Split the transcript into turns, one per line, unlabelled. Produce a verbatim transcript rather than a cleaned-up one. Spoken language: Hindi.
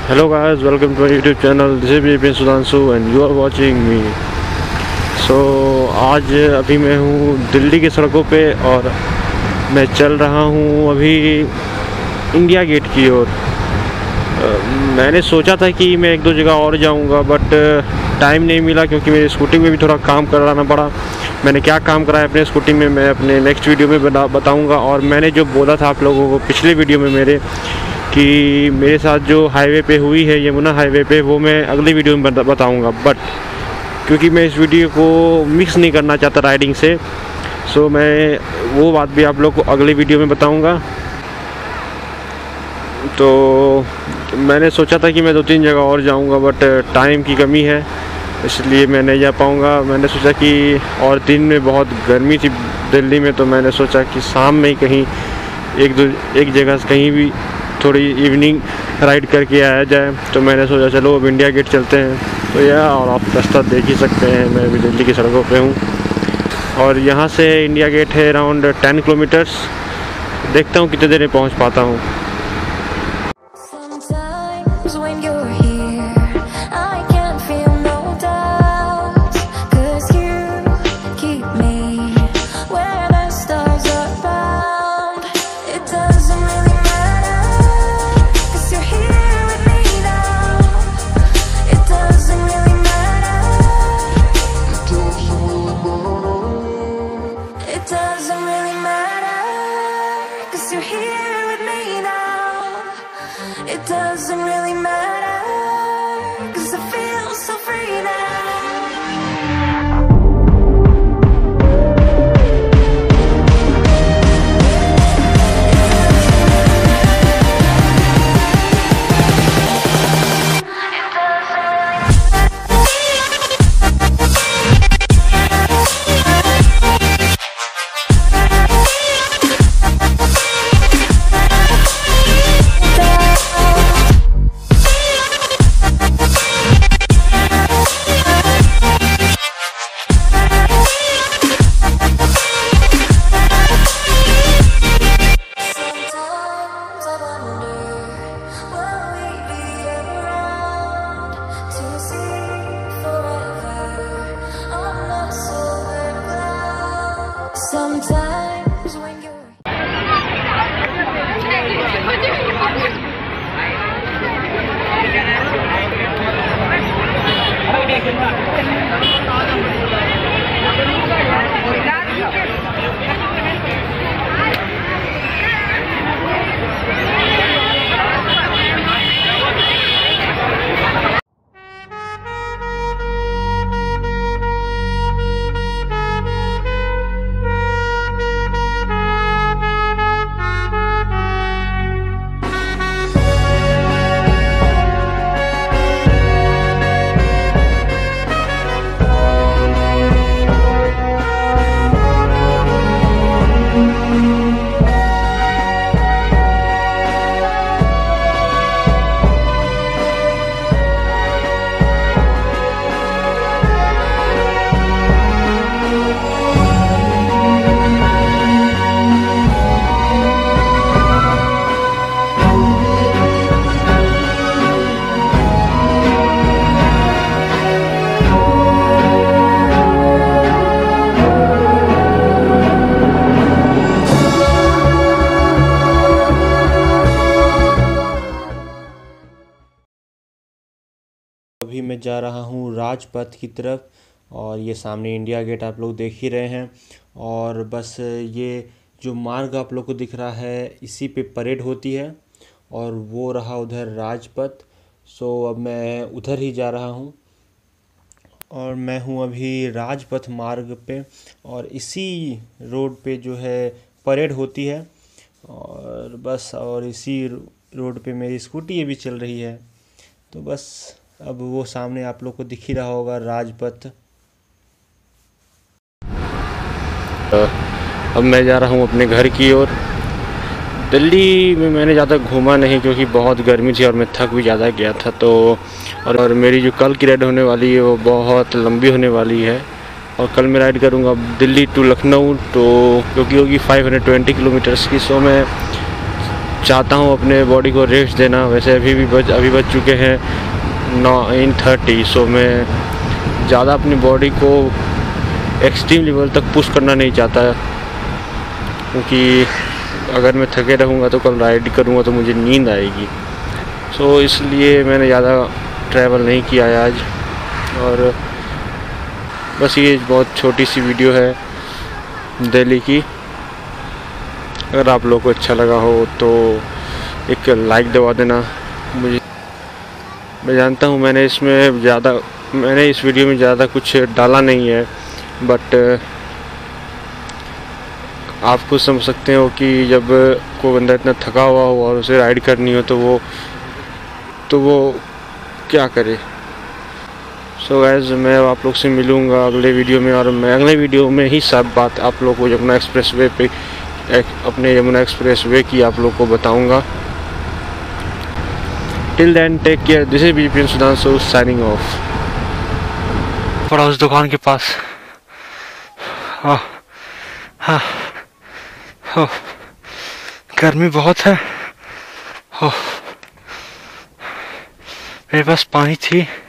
Hello guys, welcome to my YouTube channel. This is Bgpian Sudhanshu and you are watching me. So आज अभी मैं हूँ दिल्ली की सड़कों पे और मैं चल रहा हूँ अभी इंडिया गेट की ओर। मैंने सोचा था कि मैं एक दो जगह और जाऊँगा बट टाइम नहीं मिला क्योंकि मेरी स्कूटी में भी थोड़ा काम कराना पड़ा। मैंने क्या काम कराया अपने स्कूटी में मैं अपने नेक्स्ट वीडियो में बता बताऊँगा। और मैंने जो बोला था आप लोगों को पिछले वीडियो में मेरे कि मेरे साथ जो हाईवे पे हुई है यमुना हाईवे पे, वो मैं अगली वीडियो में बताऊंगा। बट क्योंकि मैं इस वीडियो को मिक्स नहीं करना चाहता राइडिंग से, सो मैं वो बात भी आप लोग को अगली वीडियो में बताऊंगा। तो मैंने सोचा था कि मैं दो तीन जगह और जाऊंगा बट टाइम की कमी है इसलिए मैं नहीं जा पाऊंगा। मैंने सोचा कि और दिन में बहुत गर्मी थी दिल्ली में, तो मैंने सोचा कि शाम में ही कहीं एक दो एक जगह से कहीं भी थोड़ी इवनिंग राइड करके आया जाए। तो मैंने सोचा चलो अब इंडिया गेट चलते हैं। तो यह और आप रास्ता देख ही सकते हैं, मैं अभी दिल्ली की सड़कों पे हूँ और यहाँ से इंडिया गेट है अराउंड टेन किलोमीटर्स। देखता हूँ कितने देर में पहुँच पाता हूँ।
It doesn't really matter, 'cause I feel so free now. Sometimes when you're
अभी मैं जा रहा हूँ राजपथ की तरफ और ये सामने इंडिया गेट आप लोग देख ही रहे हैं। और बस ये जो मार्ग आप लोग को दिख रहा है इसी पे परेड होती है और वो रहा उधर राजपथ। सो अब मैं उधर ही जा रहा हूँ और मैं हूँ अभी राजपथ मार्ग पे और इसी रोड पे जो है परेड होती है और बस और इसी रोड पे मेरी स्कूटी भी चल रही है। तो बस अब वो सामने आप लोग को दिख ही रहा होगा राजपथ। अब मैं जा रहा हूँ अपने घर की ओर। दिल्ली में मैंने ज़्यादा घूमा नहीं क्योंकि बहुत गर्मी थी और मैं थक भी ज़्यादा गया था। तो और, और मेरी जो कल की राइड होने वाली है वो बहुत लंबी होने वाली है और कल मैं राइड करूँगा दिल्ली टू लखनऊ, तो क्योंकि होगी फाइव हंड्रेड ट्वेंटी किलोमीटर्स की। सो मैं चाहता हूँ अपने बॉडी को रेस्ट देना। वैसे अभी भी बज अभी बज चुके हैं नाइन थर्टी। सो मैं ज़्यादा अपनी बॉडी को एक्सट्रीम लेवल तक पुश करना नहीं चाहता, क्योंकि अगर मैं थके रहूँगा तो कल राइड करूँगा तो मुझे नींद आएगी। सो इसलिए मैंने ज़्यादा ट्रैवल नहीं किया है आज। और बस ये बहुत छोटी सी वीडियो है दिल्ली की। अगर आप लोगों को अच्छा लगा हो तो एक लाइक दबा देना। मुझे मैं जानता हूँ मैंने इसमें ज़्यादा मैंने इस वीडियो में ज़्यादा कुछ डाला नहीं है, बट आप खुद समझ सकते हो कि जब कोई बंदा इतना थका हुआ हो और उसे राइड करनी हो तो वो तो वो क्या करे। सो गाइस, मैं आप लोग से मिलूँगा अगले वीडियो में, और मैं अगले वीडियो में ही सब बात आप लोग को यमुना एक्सप्रेस वे पे अपने यमुना एक्सप्रेस वे की आप लोग को बताऊँगा। Till then take care. This is BPN Sudhanshu signing off. पड़ा उस दुकान के पास। हाँ हाँ हो, गर्मी बहुत है। हो, मेरे पास पानी थी